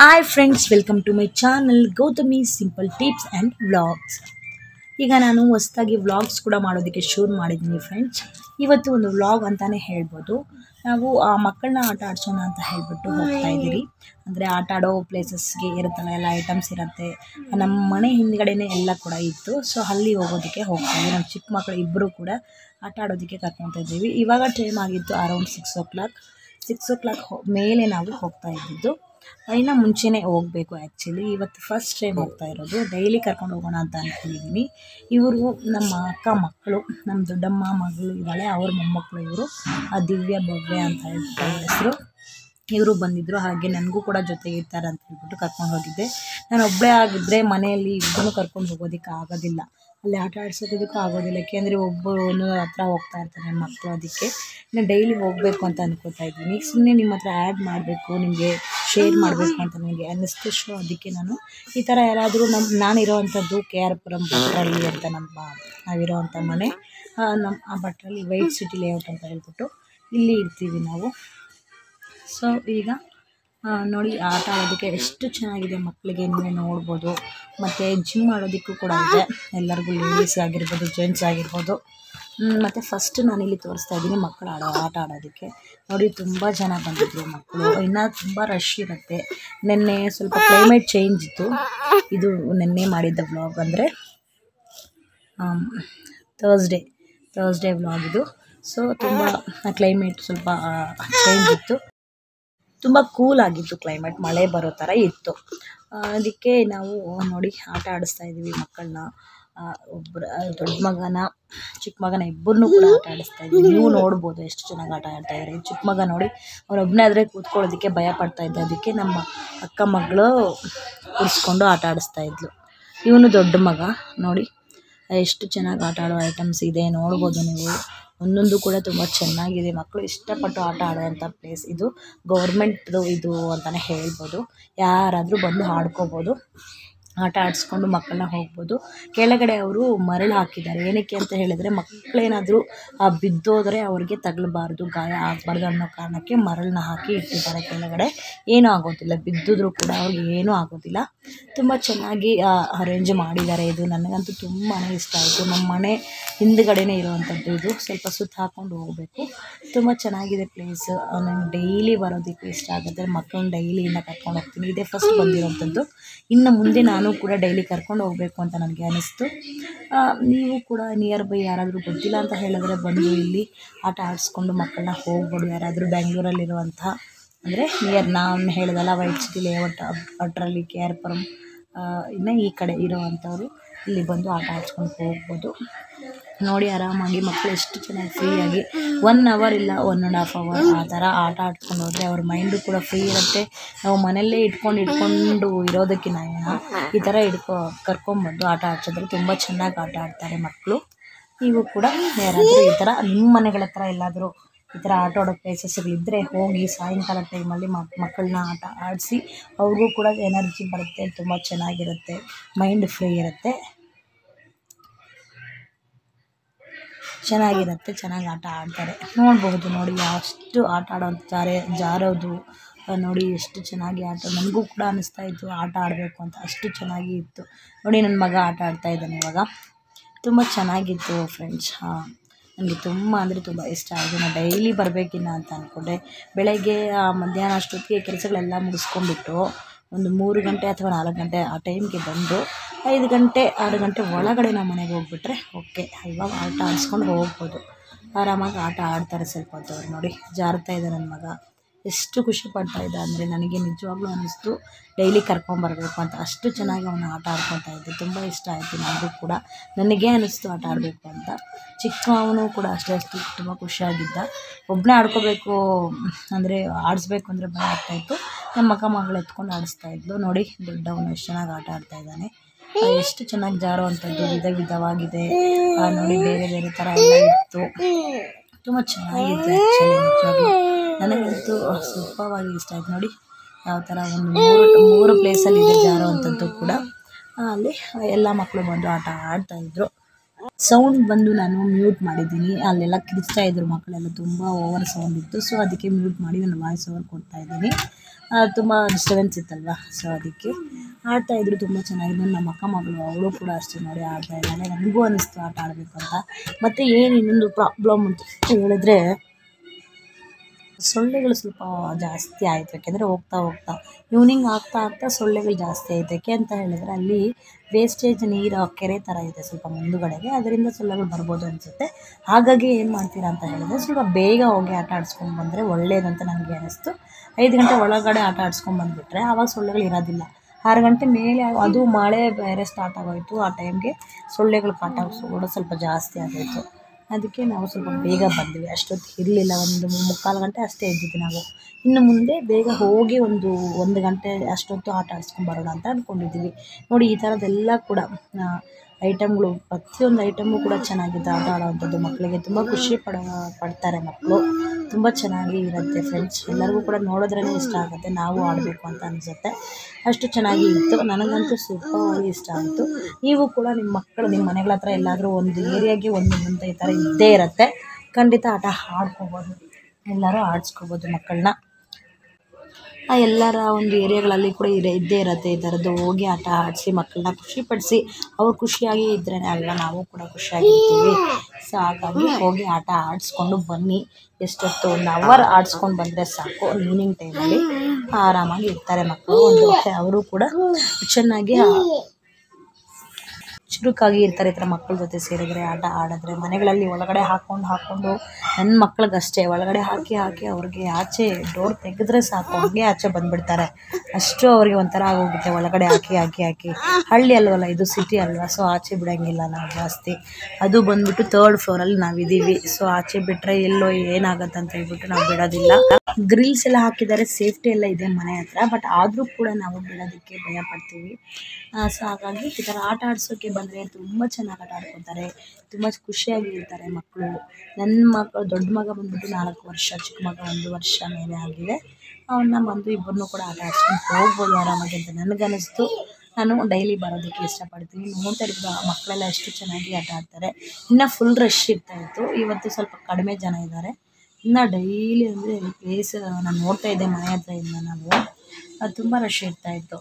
Hi friends, welcome to my channel Gautami Simple Tips and Vlogs. ಈಗ ನಾನು ಹೊಸದಾಗಿ vlogs ಕೂಡ ಮಾಡೋದಕ್ಕೆ ಶುರು ಮಾಡಿದ್ದೀನಿ ಫ್ರೆಂಡ್ಸ್. ಇವತ್ತು ಒಂದು ವ್ಲಾಗ್ ಅಂತಾನೆ ಹೇಳ್ಬೋದು. ನಾವು ಮಕ್ಕಳನ್ನ ಆಟ ಆಡಿಸೋಣ ಅಂತ ಹೇಳ್ಬಿಟ್ಟು ಹೋಗ್ತಾ ಇದ್ದೀರಿ. ಅಂದರೆ ಆಟ ಆಡೋ ಪ್ಲೇಸಸ್ಗೆ ಇರುತ್ತಲ್ಲ, ಎಲ್ಲ ಐಟಮ್ಸ್ ಇರುತ್ತೆ. ನಮ್ಮ ಮನೆ ಹಿಂದ್ಗಡೆನೇ ಎಲ್ಲ ಕೂಡ ಇತ್ತು. ಸೊ ಅಲ್ಲಿ ಹೋಗೋದಕ್ಕೆ ಹೋಗ್ತಾ ಇದ್ದೀವಿ. ನಮ್ಮ ಚಿಕ್ಕ ಮಕ್ಕಳು ಇಬ್ಬರು ಕೂಡ ಆಟ ಆಡೋದಕ್ಕೆ ಕರ್ಕೊತಾ ಇದ್ದೀವಿ. ಇವಾಗ ಟೈಮ್ ಆಗಿತ್ತು ಅರೌಂಡ್ 6 o'clock ಮೇಲೆ ನಾವು ಹೋಗ್ತಾ ಇದ್ದಿದ್ದು. ಇನ್ನು ಮುಂಚೆನೇ ಹೋಗಬೇಕು. ಆ್ಯಕ್ಚುಲಿ ಇವತ್ತು ಫಸ್ಟ್ ಟೈಮ್ ಹೋಗ್ತಾ ಇರೋದು. ಡೈಲಿ ಕರ್ಕೊಂಡು ಹೋಗೋಣ ಅಂತ ಅಂದ್ಕೊಂಡಿದ್ದೀನಿ. ಇವರು ನಮ್ಮ ಅಕ್ಕ ಮಕ್ಕಳು, ನಮ್ಮ ದೊಡ್ಡಮ್ಮ ಮಗಳು ಇದ್ದಾಳೆ, ಅವ್ರ ಮೊಮ್ಮಕ್ಕಳು ಇವರು. ದಿವ್ಯ ಭವ್ಯ ಅಂತ ಹೇಳ್ಬಿಟ್ಟು ಹೆಸರು. ಇವರು ಬಂದಿದ್ದರು. ಹಾಗೆ ನನಗೂ ಕೂಡ ಜೊತೆಗೆ ಇರ್ತಾರೆ ಅಂತ ಹೇಳ್ಬಿಟ್ಟು ಕರ್ಕೊಂಡು ಹೋಗಿದ್ದೆ. ನಾನು ಒಬ್ಬಳೇ ಆಗಿದ್ದರೆ ಮನೆಯಲ್ಲಿ ಇಬ್ಬರೂ ಕರ್ಕೊಂಡು ಹೋಗೋದಕ್ಕೆ ಆಗೋದಿಲ್ಲ, ಅಲ್ಲಿ ಆಟ ಆಡ್ಸೋದಕ್ಕೂ ಆಗೋದಿಲ್ಲ. ಯಾಕೆಂದರೆ ಒಬ್ಬರು ಒಂದೊಂದು ಹತ್ರ ಹೋಗ್ತಾ ಇರ್ತಾರೆ ಮಕ್ಕಳು. ಅದಕ್ಕೆ ನಾನು ಡೈಲಿ ಹೋಗಬೇಕು ಅಂತ ಅಂದ್ಕೋತಾ ಇದ್ದೀನಿ. ಸುಮ್ಮನೆ ನಿಮ್ಮ ಹತ್ರ ಆ್ಯಡ್ ಮಾಡಬೇಕು, ನಿಮಗೆ ಶೇರ್ ಮಾಡಬೇಕು ಅಂತ ನನಗೆ ಅನ್ನಿಸ್ತು. ಸೊ ಅದಕ್ಕೆ ನಾನು ಈ ಥರ ಯಾರಾದರೂ ನಾನಿರೋವಂಥದ್ದು KR ಪುರಂ ಭಟ್ರಲ್ಲಿ ಅಂತ ನಾವಿರೋವಂಥ ಮನೆ, ನಮ್ಮ ಭಟ್ರಲ್ಲಿ ವೈಟ್ ಸಿಟಿ ಲೇಔಟ್ ಅಂತ ಹೇಳ್ಬಿಟ್ಟು ಇಲ್ಲಿ ಇರ್ತೀವಿ ನಾವು. ಸೊ ಈಗ ನೋಡಿ, ಆಟ ಆಡೋದಕ್ಕೆ ಎಷ್ಟು ಚೆನ್ನಾಗಿದೆ ಮಕ್ಕಳಿಗೆ, ನೀವೇ ನೋಡ್ಬೋದು. ಮತ್ತು ಜಿಮ್ ಮಾಡೋದಕ್ಕೂ ಕೂಡ ಇದೆ, ಎಲ್ಲರಿಗೂ, ಲೇಡೀಸ್ ಆಗಿರ್ಬೋದು, ಜೆಂಟ್ಸ್ ಆಗಿರ್ಬೋದು. ಮತ್ತು ಫಸ್ಟ್ ನಾನಿಲ್ಲಿ ತೋರಿಸ್ತಾ ಇದ್ದೀನಿ ಮಕ್ಕಳು ಆಟ ಆಡೋದಕ್ಕೆ. ನೋಡಿ, ತುಂಬ ಜನ ಬಂದಿದ್ದರು ಮಕ್ಕಳು. ಇನ್ನೂ ತುಂಬ ರಶ್ ಇರುತ್ತೆ. ನಿನ್ನೆ ಸ್ವಲ್ಪ ಕ್ಲೈಮೇಟ್ ಚೇಂಜ್ ಇತ್ತು. ಇದು ನಿನ್ನೆ ಮಾಡಿದ್ದ ವ್ಲಾಗ್, ಅಂದರೆ ಥರ್ಸ್ಡೇ ವ್ಲಾಗ್ ಇದು. ಸೊ ತುಂಬ ಕ್ಲೈಮೇಟ್ ಸ್ವಲ್ಪ ಚೇಂಜ್ ಇತ್ತು, ತುಂಬ ಕೂಲ್ ಆಗಿತ್ತು ಕ್ಲೈಮೇಟ್, ಮಳೆ ಬರೋ ಥರ ಇತ್ತು. ಅದಕ್ಕೆ ನಾವು ನೋಡಿ ಆಟ ಆಡಿಸ್ತಾ ಇದ್ದೀವಿ ಮಕ್ಕಳನ್ನ. ಒಬ್ಬರು ದೊಡ್ಡ ಮಗನ, ಚಿಕ್ಕ ಮಗನ ಇಬ್ಬರನ್ನೂ ಕೂಡ ಆಟ ಆಡಿಸ್ತಾ ಇದ್ವಿ. ನೀವು ನೋಡ್ಬೋದು ಎಷ್ಟು ಚೆನ್ನಾಗಿ ಆಟ ಆಡ್ತಾ ಇದ್ದಾರೆ. ಚಿಕ್ಕ ಮಗ ನೋಡಿ, ಅವನೊಬ್ಬನೇ ಆದರೆ ಕೂತ್ಕೊಳ್ಳೋದಕ್ಕೆ ಭಯ ಪಡ್ತಾ ಇದ್ದ. ಅದಕ್ಕೆ ನಮ್ಮ ಅಕ್ಕ ಮಗಳು ಕೂರಿಸ್ಕೊಂಡು ಆಟ ಆಡಿಸ್ತಾ ಇದ್ಲು. ಇವನು ದೊಡ್ಡ ಮಗ ನೋಡಿ, ಎಷ್ಟು ಚೆನ್ನಾಗಿ ಆಟ ಆಡೋ ಐಟಮ್ಸ್ ಇದೆ ನೋಡ್ಬೋದು ನೀವು. ಒಂದೊಂದು ಕೂಡ ತುಂಬ ಚೆನ್ನಾಗಿದೆ. ಮಕ್ಕಳು ಇಷ್ಟಪಟ್ಟು ಆಟ ಆಡುವಂಥ ಪ್ಲೇಸ್ ಇದು. ಗೌರ್ಮೆಂಟ್ದು ಇದು ಅಂತಲೇ ಹೇಳ್ಬೋದು. ಯಾರಾದರೂ ಬಂದು ಆಡ್ಕೋಬೋದು, ಆಟ ಆಡಿಸ್ಕೊಂಡು ಮಕ್ಕಳನ್ನ ಹೋಗ್ಬೋದು. ಕೆಳಗಡೆ ಅವರು ಮರಳು ಹಾಕಿದ್ದಾರೆ. ಏನಕ್ಕೆ ಅಂತ ಹೇಳಿದರೆ, ಮಕ್ಕಳೇನಾದರೂ ಬಿದ್ದೋದರೆ ಅವ್ರಿಗೆ ತಗಲಬಾರ್ದು, ಗಾಯ ಆಗಬಾರ್ದು ಅನ್ನೋ ಕಾರಣಕ್ಕೆ ಮರಳನ್ನ ಹಾಕಿ ಇಟ್ಟಿದ್ದಾರೆ ಕೆಳಗಡೆ. ಏನೂ ಆಗೋದಿಲ್ಲ, ಬಿದ್ದಿದ್ರೂ ಕೂಡ ಅವ್ರಿಗೆ ಏನೂ ಆಗೋದಿಲ್ಲ. ತುಂಬ ಚೆನ್ನಾಗಿ ಅರೇಂಜ್ ಮಾಡಿದ್ದಾರೆ. ಇದು ನನಗಂತೂ ತುಂಬಾ ಇಷ್ಟ ಆಯಿತು. ನಮ್ಮ ಮನೆ ಹಿಂದುಗಡೆನೇ ಇರುವಂಥದ್ದು ಇದು. ಸ್ವಲ್ಪ ಸುತ್ತ ಹಾಕ್ಕೊಂಡು ಹೋಗಬೇಕು. ತುಂಬ ಚೆನ್ನಾಗಿದೆ ಪ್ಲೇಸ್. ನನಗೆ ಡೈಲಿ ಬರೋದಕ್ಕೆ ಇಷ್ಟ ಆಗುತ್ತೆ. ಮಕ್ಕಳನ್ನ ಡೈಲಿಯಿಂದ ಕರ್ಕೊಂಡು ಹೋಗ್ತೀನಿ. ಇದೇ ಫಸ್ಟ್ ಬಂದಿರೋಂಥದ್ದು. ಇನ್ನು ಮುಂದೆ ನಾನು ಕೂಡ ಡೈಲಿ ಕರ್ಕೊಂಡು ಹೋಗಬೇಕು ಅಂತ ನನಗೆ ಅನ್ನಿಸ್ತು. ನೀವು ಕೂಡ ನಿಯರ್ ಬೈ ಯಾರಾದರೂ ಗೊತ್ತಿಲ್ಲ ಅಂತ ಹೇಳಿದ್ರೆ ಬಂದು ಇಲ್ಲಿ ಆಟ ಆಡಿಸ್ಕೊಂಡು ಮಕ್ಕಳನ್ನ ಹೋಗ್ಬೋದು. ಯಾರಾದರೂ ಬೆಂಗಳೂರಲ್ಲಿರುವಂಥ, ಅಂದರೆ ನಿಯರ್ ನಾನು ಹೇಳಿದಲ್ಲ ವೈಟ್ ಸಿಟಿ ಲೇಔಟ್ ಭಟ್ರಲ್ಲಿ KR ಪುರಂ, ಇನ್ನು ಈ ಕಡೆ ಇರೋವಂಥವ್ರು ಇಲ್ಲಿ ಬಂದು ಆಟ ಆಡಿಸ್ಕೊಂಡು ಹೋಗ್ಬೋದು. ನೋಡಿ, ಆರಾಮಾಗಿ ಮಕ್ಕಳು ಎಷ್ಟು ಚೆನ್ನಾಗಿ ಫ್ರೀಯಾಗಿ 1 ಅವರ್ ಇಲ್ಲ 1.5 ಅವರ್ ಆ ಥರ ಆಟ ಆಡ್ಕೊಂಡು ಹೋದರೆ ಅವ್ರ ಮೈಂಡು ಕೂಡ ಫ್ರೀ ಇರುತ್ತೆ. ನಾವು ಮನೆಯಲ್ಲೇ ಇಟ್ಕೊಂಡು ಇರೋದಕ್ಕಿಂತ ಈ ಥರ ಕರ್ಕೊಂಬಂದು ಆಟ ಆಡ್ಸಿದ್ರೆ ತುಂಬ ಚೆನ್ನಾಗಿ ಆಟ ಆಡ್ತಾರೆ ಮಕ್ಕಳು. ನೀವು ಕೂಡ ಯಾರಾದರೂ ಈ ಥರ ನಿಮ್ಮ ಮನೆಗಳ ಹತ್ರ ಎಲ್ಲಾದರೂ ಈ ಥರ ಆಟ ಆಡೋ ಪ್ಲೇಸಸ್ಗಳಿದ್ದರೆ ಹೋಗಿ ಸಾಯಂಕಾಲ ಟೈಮಲ್ಲಿ ಮಕ್ಕಳನ್ನ ಆಟ ಆಡಿಸಿ. ಅವ್ರಿಗೂ ಕೂಡ ಎನರ್ಜಿ ಬರುತ್ತೆ, ತುಂಬ ಚೆನ್ನಾಗಿರುತ್ತೆ, ಮೈಂಡ್ ಫ್ರೀ ಇರುತ್ತೆ, ಚೆನ್ನಾಗಿ ಆಟ ಆಡ್ತಾರೆ. ನೋಡ್ಬೋದು ನೋಡಿ, ಎಷ್ಟು ಆಟ ಆಡೋವಂಥ ಜಾರೋದು ನೋಡಿ, ಎಷ್ಟು ಚೆನ್ನಾಗಿ ಆಟ. ನನಗೂ ಕೂಡ ಅನ್ನಿಸ್ತಾ ಇತ್ತು ಆಟ ಆಡಬೇಕು ಅಂತ, ಅಷ್ಟು ಚೆನ್ನಾಗಿ ಇತ್ತು. ನೋಡಿ, ನನ್ನ ಮಗ ಆಟ ಆಡ್ತಾ ಇದ್ದಾನೆ ಇವಾಗ. ತುಂಬ ಚೆನ್ನಾಗಿತ್ತು ಫ್ರೆಂಡ್ಸ್. ನನಗೆ ತುಂಬ ಅಂದರೆ ತುಂಬ ಇಷ್ಟ ಆಯಿತು. ನಾನು ಡೈಲಿ ಬರಬೇಕಿನ್ನ ಅಂತ ಅಂದ್ಕೊಂಡೆ. ಬೆಳಗ್ಗೆ ಮಧ್ಯಾಹ್ನ ಅಷ್ಟೊತ್ತಿಗೆ ಕೆಲಸಗಳೆಲ್ಲ ಮುಗಿಸ್ಕೊಂಡ್ಬಿಟ್ಟು ಒಂದು 3 ಗಂಟೆ ಅಥವಾ 4 ಗಂಟೆ ಆ ಟೈಮ್ಗೆ ಬಂದು 5 ಗಂಟೆ 6 ಗಂಟೆ ಒಳಗಡೆ ನಾವು ಮನೆಗೆ ಹೋಗ್ಬಿಟ್ರೆ ಓಕೆ. ಇವಾಗ ಆಟ ಆಡಿಸ್ಕೊಂಡು ಹೋಗ್ಬೋದು. ಆರಾಮಾಗಿ ಆಟ ಆಡ್ತಾರೆ ಸ್ವಲ್ಪ ಹೊತ್ತು. ಅವ್ರು ನೋಡಿ, ಜಾರ್ತಾ ಇದೆ ನನ್ನ ಮಗ. ಎಷ್ಟು ಖುಷಿ ಪಡ್ತಾ ಇದ್ದ ಅಂದರೆ ನನಗೆ ನಿಜವಾಗ್ಲೂ ಅನ್ನಿಸ್ತು ಡೈಲಿ ಕರ್ಕೊಂಬರ್ಬೇಕು ಅಂತ. ಅಷ್ಟು ಚೆನ್ನಾಗಿ ಅವನು ಆಟ ಆಡ್ಕೊತಾ ಇದ್ದೆ. ತುಂಬ ಇಷ್ಟ ಆಯಿತು ನನಗೂ ಕೂಡ. ನನಗೆ ಅನ್ನಿಸ್ತು ಆಟ ಆಡಬೇಕು ಅಂತ. ಚಿಕ್ಕವನು ಕೂಡ ಅಷ್ಟೇ ತುಂಬ ಖುಷಿಯಾಗಿದ್ದ. ಒಬ್ಬನೇ ಆಡ್ಕೋಬೇಕು ಅಂದರೆ, ಆಡಿಸ್ಬೇಕು ಅಂದರೆ ಭಯ ಆಗ್ತಾಯಿತ್ತು. ನಮ್ಮ ಅಕ್ಕ ಮಗಳು ಎತ್ಕೊಂಡು ಆಡಿಸ್ತಾ ಇದ್ಲು. ನೋಡಿ, ದೊಡ್ಡವನು ಎಷ್ಟು ಚೆನ್ನಾಗಿ ಆಟ ಆಡ್ತಾ ಇದ್ದಾನೆ. ಎಷ್ಟು ಚೆನ್ನಾಗಿ ಜಾರುವಂಥದ್ದು ವಿಧವಾಗಿದೆ. ನೋಡಿ, ಬೇರೆ ಬೇರೆ ಥರ ಎಲ್ಲ ಇತ್ತು. ತುಂಬ ಚೆನ್ನಾಗಿತ್ತು ಆ್ಯಕ್ಚುಲಿ. ನಿಜವಾಗ್ಲೂ ನನಗಂತೂ ಸೂಪರ್ವಾಗಿ ಇಷ್ಟ ಆಯ್ತು. ನೋಡಿ, ಯಾವ ಥರ ಒಂದು 3 ಪ್ಲೇಸಲ್ಲಿ ಇದೆ ಜಾರುವಂಥದ್ದು ಕೂಡ. ಅಲ್ಲಿ ಎಲ್ಲ ಮಕ್ಕಳು ಬಂದು ಆಟ ಆಡ್ತಾಯಿದ್ರು. ಸೌಂಡ್ ಬಂದು ನಾನು ಮ್ಯೂಟ್ ಮಾಡಿದ್ದೀನಿ. ಅಲ್ಲೆಲ್ಲ ಕಿರಿಚ್ತಾ ಇದ್ರು ಮಕ್ಕಳೆಲ್ಲ, ತುಂಬ ಓವರ್ ಸೌಂಡ್ ಇತ್ತು. ಸೊ ಅದಕ್ಕೆ ಮ್ಯೂಟ್ ಮಾಡಿ ನಾನು ವಾಯ್ಸ್ ಓವರ್ ಕೊಡ್ತಾಯಿದ್ದೀನಿ. ತುಂಬ ಡಿಸ್ಟರ್ಬೆನ್ಸ್ ಇತ್ತಲ್ವ, ಸೊ ಅದಕ್ಕೆ ಆಡ್ತಾಯಿದ್ರು. ತುಂಬ ಚೆನ್ನಾಗಿದ್ದು. ನಮ್ಮ ಅಕ್ಕ ಮಗಳು ಅವಳು ಕೂಡ ಅಷ್ಟೇ ನೋಡಿ ಆಡ್ತಾ ಇದ್ದಾಳೆ. ನನಗೂ ಅನ್ನಿಸ್ತು ಆಟ ಆಡಬೇಕು ಅಂತ. ಮತ್ತು ಏನು ಇನ್ನೊಂದು ಪ್ರಾಬ್ಲಮ್ ಅಂತ ಹೇಳಿದ್ರೆ ಸೊಳ್ಳೆಗಳು ಸ್ವಲ್ಪ ಜಾಸ್ತಿ ಆಯಿತು. ಯಾಕೆಂದರೆ ಹೋಗ್ತಾ ಈವ್ನಿಂಗ್ ಆಗ್ತಾ ಸೊಳ್ಳೆಗಳು ಜಾಸ್ತಿ ಆಯಿತು. ಯಾಕೆ ಅಂತ ಹೇಳಿದ್ರೆ ಅಲ್ಲಿ ವೇಸ್ಟೇಜ್ ನೀರು ಕೆರೆ ಥರ ಇದೆ ಸ್ವಲ್ಪ ಮುಂದುಗಡೆಗೆ, ಅದರಿಂದ ಸೊಳ್ಳೆಗಳು ಬರ್ಬೋದು ಅನಿಸುತ್ತೆ. ಹಾಗಾಗಿ ಏನು ಮಾಡ್ತೀರಾ ಅಂತ ಹೇಳಿದ್ರೆ ಸ್ವಲ್ಪ ಬೇಗ ಹೋಗಿ ಆಟ ಆಡಿಸ್ಕೊಂಡು ಬಂದರೆ ಒಳ್ಳೆಯದಂತ ನನಗೆ ಅನ್ನಿಸ್ತು. 5 ಗಂಟೆ ಒಳಗಡೆ ಆಟ ಆಡಿಸ್ಕೊಂಡು ಬಂದುಬಿಟ್ರೆ ಆವಾಗ ಸೊಳ್ಳೆಗಳು ಇರೋದಿಲ್ಲ. 6 ಗಂಟೆ ಮೇಲೆ ಅದು ಮಳೆ ಬೇರೆ ಸ್ಟಾರ್ಟ್ ಆಗೋಯಿತು. ಆ ಟೈಮ್ಗೆ ಸೊಳ್ಳೆಗಳು ಕಾಟ ಕೂಡ ಸ್ವಲ್ಪ ಜಾಸ್ತಿ ಆಗೋಯಿತು. ಅದಕ್ಕೆ ನಾವು ಸ್ವಲ್ಪ ಬೇಗ ಬಂದ್ವಿ. ಅಷ್ಟೊತ್ತು ಇರಲಿಲ್ಲ, 1 ಮುಕ್ಕಾಲು ಗಂಟೆ ಅಷ್ಟೇ ಇದ್ದಿದ್ದು ನಾವು. ಇನ್ನು ಮುಂದೆ ಬೇಗ ಹೋಗಿ 1 ಗಂಟೆ ಅಷ್ಟೊತ್ತು ಆಟ ಆಡಿಸ್ಕೊಂಡು ಬರೋಣ ಅಂತ ಅಂದ್ಕೊಂಡಿದ್ದೀವಿ. ನೋಡಿ ಈ ಥರದ್ದೆಲ್ಲ ಕೂಡ ಐಟಮ್ಗಳು, ಪ್ರತಿಯೊಂದು ಐಟಮು ಕೂಡ ಚೆನ್ನಾಗಿದೆ. ಆಟ ಆಡೋವಂಥದ್ದು ಮಕ್ಕಳಿಗೆ ತುಂಬ ಖುಷಿ ಪಡ್ತಾರೆ ಮಕ್ಕಳು. ತುಂಬ ಚೆನ್ನಾಗಿ ಇರುತ್ತೆ ಫ್ರೆಂಡ್ಸ್. ಎಲ್ಲರಿಗೂ ಕೂಡ ನೋಡಿದ್ರೇ ಇಷ್ಟ ಆಗುತ್ತೆ, ನಾವು ಆಡಬೇಕು ಅಂತ ಅನಿಸುತ್ತೆ. ಅಷ್ಟು ಚೆನ್ನಾಗಿ ಇತ್ತು. ನನಗಂತೂ ಸೂಪರಾಗಿ ಇಷ್ಟ ಆಯಿತು. ನೀವು ಕೂಡ ನಿಮ್ಮ ಮಕ್ಕಳು ನಿಮ್ಮ ಮನೆಗಳ ಹತ್ರ ಎಲ್ಲಾದರೂ ಒಂದು ಏರಿಯಾಗೆ ಒಂದು ಈ ಥರ ಇದ್ದೇ ಇರುತ್ತೆ. ಖಂಡಿತ ಆಟ ಆಡ್ಕೋಬೋದು, ಎಲ್ಲರೂ ಆಡಿಸ್ಕೋಬೋದು ಮಕ್ಕಳನ್ನ. ಎಲ್ಲರ ಒಂದು ಏರಿಯಾಗಳಲ್ಲಿ ಕೂಡ ಇದ್ದೇ ಇರುತ್ತೆ ಈ ಥರದ್ದು. ಹೋಗಿ ಆಟ ಆಡಿಸಿ ಮಕ್ಕಳನ್ನ ಖುಷಿಪಡಿಸಿ, ಅವ್ರು ಖುಷಿಯಾಗಿ ಇದ್ರೇ ಅಲ್ವಾ ನಾವು ಕೂಡ ಖುಷಿಯಾಗಿರ್ತೀವಿ. ಸೊ ಹಾಗಾಗಿ ಹೋಗಿ ಆಟ ಆಡಿಸ್ಕೊಂಡು ಬನ್ನಿ. ಎಷ್ಟೊತ್ತು 1 ಅವರ್ ಆಡಿಸ್ಕೊಂಡು ಬಂದರೆ ಸಾಕು. ಈವ್ನಿಂಗ್ ಟೈಮಲ್ಲಿ ಆರಾಮಾಗಿ ಇರ್ತಾರೆ ಮಕ್ಕಳು. ಅವರು ಕೂಡ ಚೆನ್ನಾಗಿ ಚುರುಕಾಗಿ ಇರ್ತಾರೆ. ಈ ಥರ ಮಕ್ಕಳ ಜೊತೆ ಸೇರಿದರೆ, ಆಟ ಆಡಿದ್ರೆ. ಮನೆಗಳಲ್ಲಿ ಒಳಗಡೆ ಹಾಕ್ಕೊಂಡು ನನ್ನ ಮಕ್ಳಿಗಷ್ಟೇ ಒಳಗಡೆ ಹಾಕಿ ಅವ್ರಿಗೆ ಆಚೆ ಡೋರ್ ತೆಗೆದ್ರೆ ಸಾಕು, ಹಂಗೆ ಆಚೆ ಬಂದುಬಿಡ್ತಾರೆ. ಅಷ್ಟು ಅವ್ರಿಗೆ ಒಂಥರ ಆಗೋಗುತ್ತೆ ಒಳಗಡೆ ಹಾಕಿ. ಹಳ್ಳಿ ಅಲ್ವಲ್ಲ, ಇದು ಸಿಟಿ ಅಲ್ವಾ, ಸೊ ಆಚೆ ಬಿಡೋಂಗಿಲ್ಲ ನಾವು ಜಾಸ್ತಿ. ಅದು ಬಂದುಬಿಟ್ಟು 3rd ಫ್ಲೋರಲ್ಲಿ ನಾವಿದ್ದೀವಿ. ಸೊ ಆಚೆ ಬಿಟ್ಟರೆ ಎಲ್ಲೋ ಏನಾಗುತ್ತೆ ಅಂತ ಹೇಳ್ಬಿಟ್ಟು ನಾವು ಬಿಡೋದಿಲ್ಲ. ಗ್ರಿಲ್ಸ್ ಎಲ್ಲ ಹಾಕಿದ್ದಾರೆ, ಸೇಫ್ಟಿ ಎಲ್ಲ ಇದೆ ಮನೆ ಹತ್ರ. ಬಟ್ ಆದರೂ ಕೂಡ ನಾವು ಬಿಡೋದಕ್ಕೆ ಭಯ ಪಡ್ತೀವಿ. ಸೊ ಹಾಗಾಗಿ ಈ ಥರ ಆಟ ಆಡಿಸೋಕ್ಕೆ ಬಂದರೆ ತುಂಬ ಚೆನ್ನಾಗಿ ಆಟ ಆಡ್ಕೊತಾರೆ, ತುಂಬ ಖುಷಿಯಾಗಿ ಇರ್ತಾರೆ ಮಕ್ಕಳು. ನನ್ನ ಮಕ್ಕಳು, ದೊಡ್ಡ ಮಗ ಬಂದುಬಿಟ್ಟು 4 ವರ್ಷ, ಚಿಕ್ಕ ಮಗ 1 ವರ್ಷ ಮೇಲೆ ಆಗಿದೆ. ಅವನ್ನ ಬಂದು ಇಬ್ಬರನ್ನೂ ಕೂಡ ಆಟ ಆಡಿಸ್ಕೊಂಡು ಹೋಗ್ಬೋದು ಆರಾಮಾಗಿ ಅಂತ ನನಗನ್ನಿಸ್ತು. ನಾನು ಡೈಲಿ ಬರೋದಕ್ಕೆ ಇಷ್ಟಪಡ್ತೀನಿ. ನೋಡ್ತಾ ಇರ್ಬೋದು ಮಕ್ಕಳೆಲ್ಲ ಎಷ್ಟು ಚೆನ್ನಾಗಿ ಆಟ ಆಡ್ತಾರೆ. ಇನ್ನು ಫುಲ್ ರಶ್ ಇರ್ತಾಯಿತ್ತು. ಇವತ್ತು ಸ್ವಲ್ಪ ಕಡಿಮೆ ಜನ ಇದ್ದಾರೆ. ಇನ್ನು ಡೈಲಿ ಅಂದರೆ ಪ್ಲೇಸ್ ನಾನು ನೋಡ್ತಾ ಇದ್ದೆ ಮನೆ ಹತ್ರದಿಂದ ನಾವು, ತುಂಬ ರಶ್ ಇರ್ತಾಯಿತ್ತು.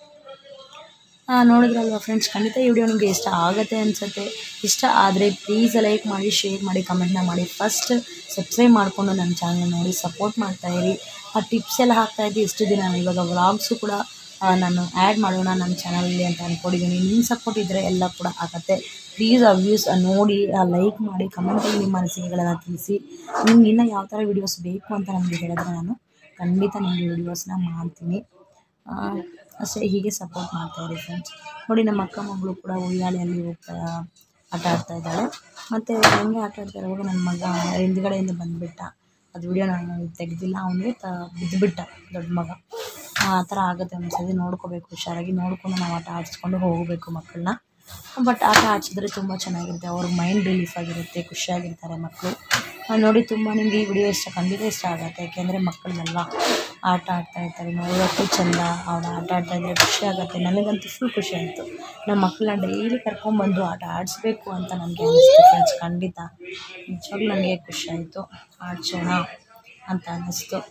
ನೋಡಿದ್ರಲ್ವ ಫ್ರೆಂಡ್ಸ್, ಖಂಡಿತ ಈ ವಿಡಿಯೋ ನಿಮಗೆ ಇಷ್ಟ ಆಗುತ್ತೆ ಅನಿಸುತ್ತೆ. ಇಷ್ಟ ಆದರೆ ಪ್ಲೀಸ್ ಲೈಕ್ ಮಾಡಿ, ಶೇರ್ ಮಾಡಿ, ಕಮೆಂಟ್ನ ಮಾಡಿ. ಫಸ್ಟ್ ಸಬ್ಸ್ಕ್ರೈಬ್ ಮಾಡಿಕೊಂಡು ನನ್ನ ಚಾನಲ್ನ ನೋಡಿ ಸಪೋರ್ಟ್ ಮಾಡ್ತಾಯಿರಿ. ಆ ಟಿಪ್ಸ್ ಎಲ್ಲ ಹಾಕ್ತಾಯಿದ್ದೆ ಇಷ್ಟು ದಿನ. ಇವಾಗ ವ್ಲಾಗ್ಸು ಕೂಡ ನಾನು ಆ್ಯಡ್ ಮಾಡೋಣ ನನ್ನ ಚಾನಲಲ್ಲಿ ಅಂತ ಅಂದ್ಕೊಂಡಿದ್ದೀನಿ. ನಿಮ್ಮ ಸಪೋರ್ಟ್ ಇದ್ದರೆ ಎಲ್ಲ ಕೂಡ ಆಗುತ್ತೆ. ಪ್ಲೀಸ್ ಆ ವ್ಯೂಸ್ ನೋಡಿ, ಲೈಕ್ ಮಾಡಿ, ಕಮೆಂಟಲ್ಲಿ ನಿಮ್ಮ ಅನಿಸಿಕೆಗಳನ್ನು ತಿಳಿಸಿ. ನಿಮ್ಗೆ ಇನ್ನೂ ಯಾವ ಥರ ವೀಡಿಯೋಸ್ ಬೇಕು ಅಂತ ನನಗೆ ಹೇಳಿದ್ರೆ ನಾನು ಖಂಡಿತ ನಿಮಗೆ ವೀಡಿಯೋಸ್ನ ಮಾಡ್ತೀನಿ. ಅಷ್ಟೇ, ಹೀಗೆ ಸಪೋರ್ಟ್ ಮಾಡ್ತಾಯಿರಿ ಫ್ರೆಂಡ್ಸ್. ನೋಡಿ ನಮ್ಮ ಅಕ್ಕ ಮಗಳು ಕೂಡ ಉಯ್ಯಾಲೆಯಲ್ಲಿ ಆಟ ಆಡ್ತಾಯಿದ್ದಾಳೆ. ಮತ್ತು ಹಂಗೆ ಆಟ ಆಡ್ತಾ ಇರುವಾಗ ನನ್ನ ಮಗ ಹಿಂದುಗಡೆಯಿಂದ ಬಂದುಬಿಟ್ಟ. ಅದು ವಿಡಿಯೋ ನಾನು ತೆಗೆದಿಲ್ಲ, ಅವನಿಗೆ ಬಿದ್ದುಬಿಟ್ಟ ದೊಡ್ಡ ಮಗ. ಆ ಥರ ಆಗುತ್ತೆ ಒಂದ್ಸರಿ. ನೋಡ್ಕೋಬೇಕು, ಹುಷಾರಾಗಿ ನೋಡಿಕೊಂಡು ನಾವು ಆಟ ಆಡಿಸ್ಕೊಂಡು ಹೋಗಬೇಕು ಮಕ್ಕಳನ್ನ. ಬಟ್ ಆಟ ಆಡಿಸಿದ್ರೆ ತುಂಬ ಚೆನ್ನಾಗಿರುತ್ತೆ, ಅವ್ರ ಮೈಂಡ್ ರಿಲೀಫ್ ಆಗಿರುತ್ತೆ, ಖುಷಿಯಾಗಿರ್ತಾರೆ ಮಕ್ಕಳು. ನೋಡಿ ತುಂಬ ನಿಮಗೆ ಈ ವಿಡಿಯೋ ಖಂಡಿತ ಇಷ್ಟ ಆಗುತ್ತೆ. ಯಾಕೆಂದರೆ ಮಕ್ಕಳನ್ನೆಲ್ಲ ಆಟ ಆಡ್ತಾಯಿರ್ತಾರೆ, ನೋಡೋಕ್ಕೂ ಚೆಂದ. ಅವ್ರು ಆಟ ಆಡ್ತಾಯಿದ್ರೆ ಖುಷಿ ಆಗುತ್ತೆ. ನನಗಂತೂ ಫುಲ್ ಖುಷಿ ಆಯಿತು. ನಮ್ಮ ಮಕ್ಕಳನ್ನ ಡೈಲಿ ಕರ್ಕೊಂಡ್ಬಂದು ಆಟ ಆಡಿಸ್ಬೇಕು ಅಂತ ನನಗೆ ಅನ್ನಿಸ್ತು ಫ್ರೆಂಡ್ಸ್. ಖಂಡಿತ ನಿಜವಾಗ್ಲೂ ನನಗೆ ಖುಷಿ ಆಯಿತು, ಆಡ್ಸೋಣ ಅಂತ ಅನ್ನಿಸ್ತು.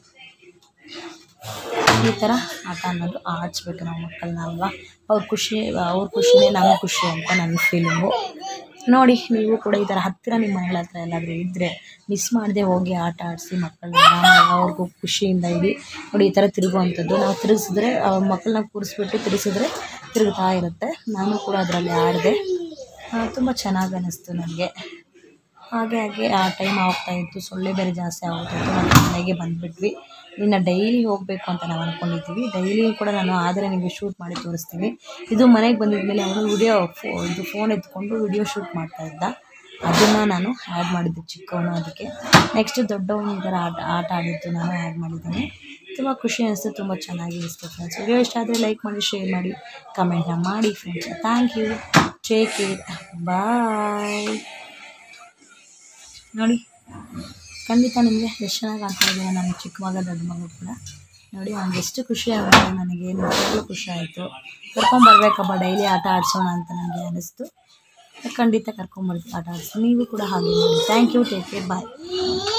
ಈ ಥರ ಆಟ ಅನ್ನೋದು ಆಡಿಸ್ಬೇಕು ನಾವು ಮಕ್ಕಳನ್ನ ಅಲ್ವಾ. ಅವ್ರ ಖುಷಿನೇ ನಮಗೆ ಖುಷಿ ಅಂತ ನನ್ನ ಫೀಲಿಂಗು. ನೋಡಿ ನೀವು ಕೂಡ ಈ ಥರ ಹತ್ತಿರ ನಿಮ್ಮ ಮನೆಗಳ ಹತ್ರ ಎಲ್ಲಾದರೂ ಇದ್ದರೆ ಮಿಸ್ ಮಾಡದೆ ಹೋಗಿ ಆಟ ಆಡಿಸಿ ಮಕ್ಕಳನ್ನ. ಅವ್ರಿಗೂ ಖುಷಿಯಿಂದ ಇಡಿ. ನೋಡಿ ಈ ಥರ ತಿರುಗುವಂಥದ್ದು, ನಾವು ತಿರುಗಿಸಿದ್ರೆ ಮಕ್ಕಳನ್ನ ಕೂರಿಸ್ಬಿಟ್ಟು ತಿರುಗಿಸಿದ್ರೆ ತಿರುಗ್ತಾ ಇರುತ್ತೆ. ನಾನು ಕೂಡ ಅದರಲ್ಲಿ ಆಡಿದೆ, ತುಂಬ ಚೆನ್ನಾಗಿ ಅನ್ನಿಸ್ತು ನನಗೆ. ಹಾಗೆ ಆ ಟೈಮ್ ಆಗ್ತಾಯಿತ್ತು, ಸೊಳ್ಳೆ ಬೇರೆ ಜಾಸ್ತಿ ಆಗ್ತಾಯಿತ್ತು. ನಾವು ಮನೆಗೆ ಬಂದುಬಿಟ್ವಿ. ಇನ್ನು ಡೈಲಿ ಹೋಗಬೇಕು ಅಂತ ನಾವು ಅಂದ್ಕೊಂಡಿದ್ದೀವಿ. ಡೈಲಿ ಕೂಡ ನಾನು ಆದರೆ ನಿಮಗೆ ಶೂಟ್ ಮಾಡಿ ತೋರಿಸ್ತೀನಿ. ಇದು ಮನೆಗೆ ಬಂದಿದ್ಮೇಲೆ ಅವನು ಫೋನ್ ಎತ್ಕೊಂಡು ವಿಡಿಯೋ ಶೂಟ್ ಮಾಡ್ತಾಯಿದ್ದ. ಅದನ್ನು ನಾನು ಆ್ಯಡ್ ಮಾಡಿದ್ದೆ, ಚಿಕ್ಕವನು. ಅದಕ್ಕೆ ನೆಕ್ಸ್ಟ್ ದೊಡ್ಡವನು ಈ ಥರ ಆಟ ಆಡಿದ್ದು ನಾನು ಆ್ಯಡ್ ಮಾಡಿದ್ದೀನಿ. ತುಂಬ ಖುಷಿ ಅನಿಸ್ತು, ತುಂಬ ಚೆನ್ನಾಗಿ ಅನಿಸ್ತು ಫ್ರೆಂಡ್ಸ್. ವಿಡಿಯೋ ಇಷ್ಟ ಆದರೆ ಲೈಕ್ ಮಾಡಿ, ಶೇರ್ ಮಾಡಿ, ಕಮೆಂಟ್ನ ಮಾಡಿ friends. Thank you, take care, bye. ನೋಡಿ ಖಂಡಿತ ನಿಮಗೆ ಎಷ್ಟು ಚೆನ್ನಾಗಿ ಆಡ್ತಾ ಇದ್ದಾರೆ ನನ್ನ ಚಿಕ್ಕ ಮಗ, ದೊಡ್ಡ ಮಗ ಕೂಡ. ನೋಡಿ ಅವ್ನಿಗೆ ಎಷ್ಟು ಖುಷಿ ಆಗುತ್ತೆ, ನನಗೆ ನಿಜವಾಗ್ಲೂ ಖುಷಿ ಆಯಿತು. ಕರ್ಕೊಂಬರ್ಬೇಕಪ್ಪ ಡೈಲಿ ಆಟ ಆಡಿಸೋಣ ಅಂತ ನನಗೆ ಅನ್ನಿಸ್ತು. ಖಂಡಿತ ಕರ್ಕೊಂಬರ್ತೀವಿ, ಆಟ ಆಡಿಸಿ. ನೀವು ಕೂಡ ಹಾಗೆ ಮಾಡಿ. Thank you, take care, bye.